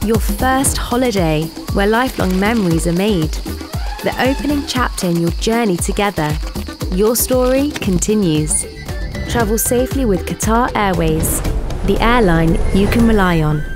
Your first holiday, where lifelong memories are made. The opening chapter in your journey together. Your story continues. Travel safely with Qatar Airways, the airline you can rely on.